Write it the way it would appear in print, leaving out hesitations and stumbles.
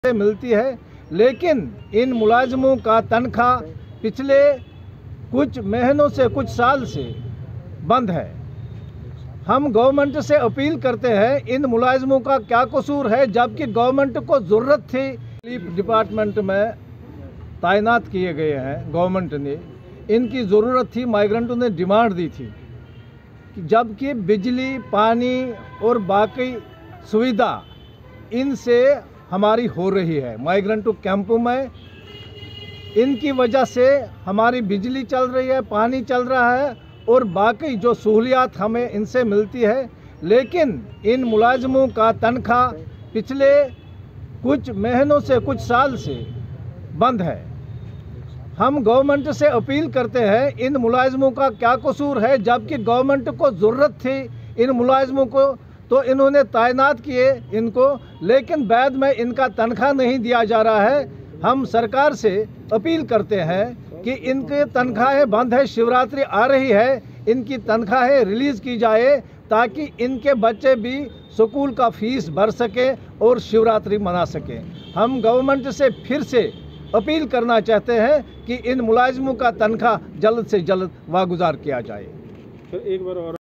से मिलती है, लेकिन इन मुलाजमों का तनख्वाह पिछले कुछ महीनों से, कुछ साल से बंद है। हम गवर्नमेंट से अपील करते हैं, इन मुलाजमों का क्या कसूर है, जबकि गवर्नमेंट को ज़रूरत थी। रिलीफ डिपार्टमेंट में तैनात किए गए हैं गवर्नमेंट ने, इनकी ज़रूरत थी, माइग्रेंटों ने डिमांड दी थी, जबकि बिजली, पानी और बाकी सुविधा इनसे हमारी हो रही है। माइग्रेंटों कैंपों में इनकी वजह से हमारी बिजली चल रही है, पानी चल रहा है और बाकी जो सहूलियात हमें इनसे मिलती है, लेकिन इन मुलाजमों का तनख्वाह पिछले कुछ महीनों से, कुछ साल से बंद है। हम गवर्नमेंट से अपील करते हैं, इन मुलाजमों का क्या कसूर है, जबकि गवर्नमेंट को ज़रूरत थी इन मुलाजमों को, तो इन्होंने तैनात किए इनको, लेकिन बाद में इनका तनख्वाह नहीं दिया जा रहा है। हम सरकार से अपील करते हैं कि इनके तनख्वाहें बंद है, शिवरात्रि आ रही है, इनकी तनख्वाहें रिलीज़ की जाए ताकि इनके बच्चे भी स्कूल का फीस भर सके और शिवरात्रि मना सकें। हम गवर्नमेंट से फिर से अपील करना चाहते हैं कि इन मुलाजिमों का तनख्वाह जल्द से जल्द वागुजार किया जाए। एक बार और